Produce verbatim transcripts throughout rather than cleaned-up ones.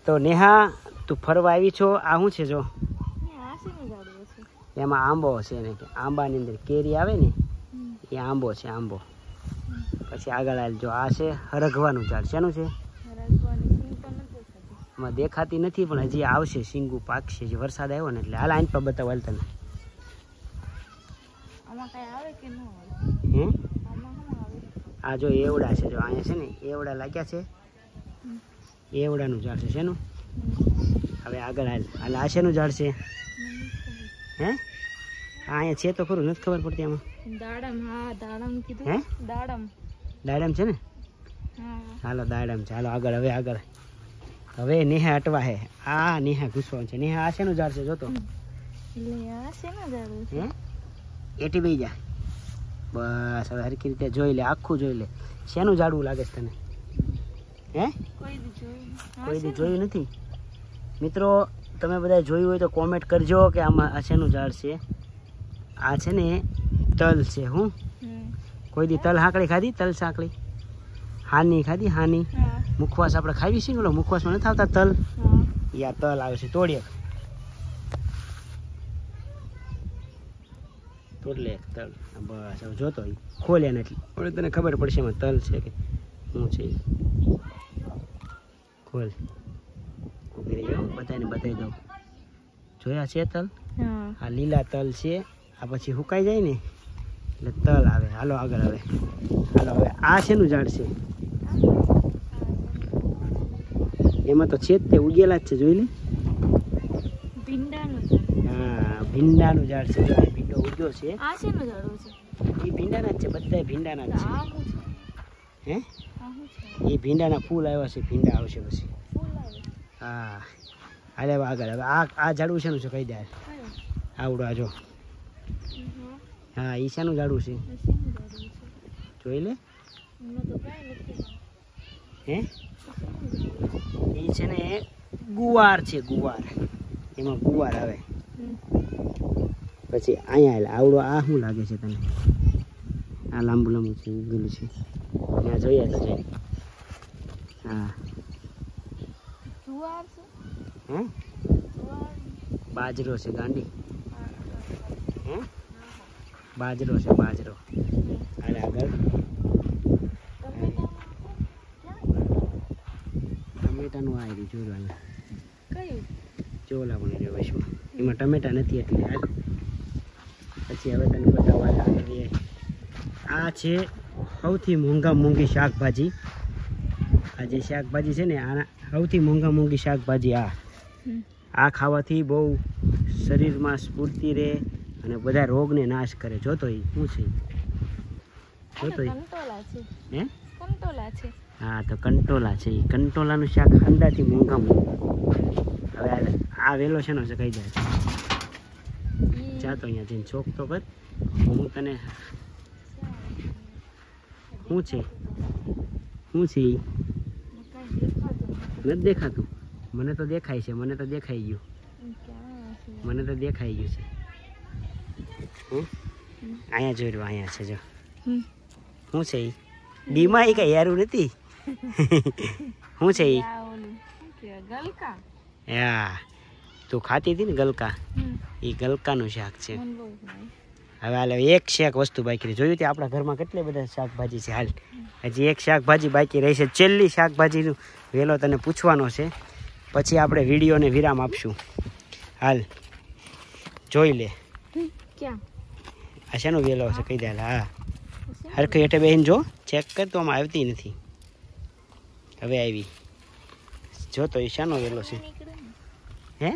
તો નેહા તું ફરવા આવી છો આ શું છે જો એમાં આંબો છે ને કે આંબાની અંદર કેરી આવે ને એ આંબો છે આંબો પછી આગળ આવેલ જો આ છે હરગવાનું ઝાડ શેનું છે એમાં દેખાતી નથી પણ હજી આવશે શીંગું પાકશે જે વરસાદ આવ્યો ને એટલે હાલ આઈન પર બતાવો હાલ તને હે આ જો એવડા છે જો અહીંયા છે ને એવડા લાગ્યા છે એવડાનું ઝાડ છે શેનું હવે આગળ હાલ હાલ આ શેનું ઝાડ છે હે અહીંયા છે તો ખરું નથી ખબર પડતી આમાં દાડમ હા દાડમ કીધું હે દાડમ દાડમ છે ને હાલો દાડમ છે હાલો આગળ હવે આગળ હવે નેહા અટવા હે આ નેહા ઘૂસવાનું છે નેહા આ શેનું ઝાડ છે જોતો હે એટી બેહી જા બસ હવે હરખી રીતે જોઈ લે આખું જોઈ લે શેનું ઝાડવું લાગે છે તને હે કોઈ દી જોયું નથી મિત્રો તમે બધા જોયું હોય તો કોમેન્ટ કરજો કે આમાં આ શેનું ઝાડ છે આ છે ને તલ છે હું કોઈ દી તલ હાંકડી ખાધી તલ સાંકળી હાની ખાધી હાની મુખવાસ આપણે ખાવી છીએ ને મુખવાસમાં નથી આવતા તલ યા તલ આવે છે તોડીએ તોડલે તલ બસ હવે જોતો ખોલે ને એટલે હવે તને ખબર પડશે એમાં તલ છે કે શું છે ખોલ બધાને બતાવી દઉં જોયા છે તલ આ લીલા તલ છે આ પછી સુકાઈ જાય ને એટલે તલ આવે હાલો આગળ હવે હાલો હવે આ શેનું ઝાડ છે એમાં તો છે જ તે ઉગેલા જ છે જોઈ લે હા ભીંડાનું ઝાડ છે ભીંડો ઉગ્યો છે એ ભીંડાના જ છે બધા ભીંડાના જ છે હે એ ભીંડાના ફૂલ આવ્યા છે ભીંડા આવશે પછી હા હાલે આગળ હવે આ આ ઝાડવું શેનું છે કહી દે આવડું આ જો હા એ શાનું ઝાડવું છે જોઈ લે હે એ છે ને ગુવાર છે ગુવાર એમાં ગુવાર આવે પછી અહીંયા આવડો આ શું લાગે છે તને આ લાંબુ લાંબુ છે ઉગેલું છે ત્યાં જોઈએ તો જઈ હા હે બાજરો છે ગાંડી હે બાજરો છે બાજરો અને આગળ ટમેટાનું આવી જોવાનું ચોલા પણ રહ્યો વશમાં એમાં ટમેટા નથી એટલે હાલ પછી હવે તને બતાવવા લાગે આ છે સૌથી મોંઘા મોંઘી શાકભાજી આ જે શાકભાજી છે ને આના સૌથી મોંઘા મોંઘી શાકભાજી આ આ ખાવાથી બહુ શરીરમાં સ્ફૂર્તિ રહે અને બધા રોગને નાશ કરે જોતો એ શું છે જોતો હે હા તો કંટોલા છે એ કંટોલાનું શાક અંદાથી મોંઘા મોંઘું હવે આ વેલો છે ને કહી જાય જાતો અહીંયા જઈને ચોક તો કર હું તને શું છે શું છે એ નથી દેખાતું મને તો દેખાય છે મને તો દેખાઈ ગયું મને તો દેખાઈ ગયું છે હમ અહીંયા જોઈ રહ્યું અહીંયા છે જો શું છે એ ડીમાં એ કઈ યારું નથી શું છે એ હા તું ખાતી હતી ને ગલકા એ ગલકાનું શાક છે હવે હાલ એક શાક વસ્તુ બાકી રહી જોયું તે આપણા ઘરમાં કેટલા બધા શાકભાજી છે હાલ હજી એક શાકભાજી બાકી રહી છે છેલ્લી શાકભાજીનું વેલો તને પૂછવાનો છે પછી આપણે વિડીયોને વિરામ આપશું હાલ જોઈ લે આ શેનો વેલો છે કહી દે હા હરખી હેઠે બેહીને જો ચેક કર તો આમાં આવતી નથી હવે આવી જો તો એ શાનો વેલો છે હે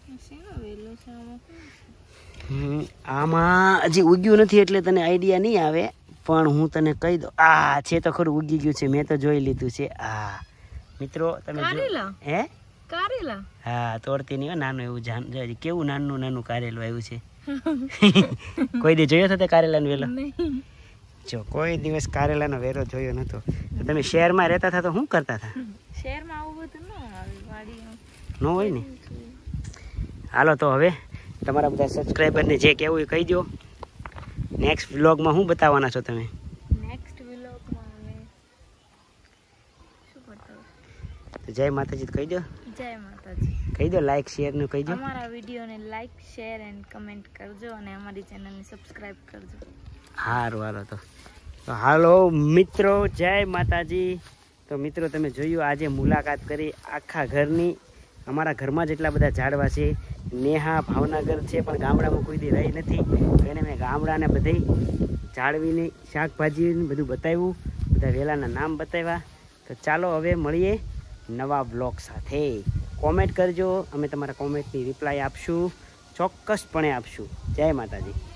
આમાં હજી ઉગ્યું નથી એટલે તને આઈડિયા નહીં આવે પણ હું તને કહી દઉં આ છે તો ખરું ઉગી ગયું છે મેં તો જોઈ લીધું છે આ મિત્રો તમે હે કારેલા હા તોડતી નહીં નાનું એવું જાન કેવું નાનું નાનું કારેલું આવ્યું છે કોઈ દી જોયો હતો તે કારેલાનો વેલો જો કોઈ દિવસ કારેલાનો વેરો જોયો નતો તમે શહેરમાં રહેતા હતા તો શું કરતા હતા શહેરમાં આવું બધું ન આવે વાડીમાં ન હોય ને હાલો તો હવે તમારા બધા સબસ્ક્રાઈબરને જે કહેવું એ કહી દો નેક્સ્ટ વ્લોગમાં શું બતાવવાના છો તમે નેક્સ્ટ વ્લોગમાં અમે શું બતાવો જય માતાજી કહી દો, જય માતાજી. કહી દો લાઈક શેર નું કહી દો. અમારા વિડીયોને લાઈક શેર એન્ડ કમેન્ટ કરજો અને અમારી ચેનલને સબસ્ક્રાઇબ કરજો. હારું હાલો તો તો હાલો મિત્રો, જય માતાજી. તો મિત્રો તમે જોયું આજે મુલાકાત કરી આખા ઘરની. અમારા ઘરમાં જેટલા બધા ઝાડવા છે. નેહા ભાવનગર છે પણ ગામડામાં કોઈ દી રહી નથી, તો એને મેં ગામડાને બધે ઝાડવીને શાકભાજી બધું બતાવ્યું, બધા વેલાના નામ બતાવ્યા. તો ચાલો હવે મળીએ નવા બ્લોગ સાથે. કોમેન્ટ કરજો, અમે તમારા કોમેન્ટની રિપ્લાય આપશું, ચોક્કસપણે આપશું. જય માતાજી.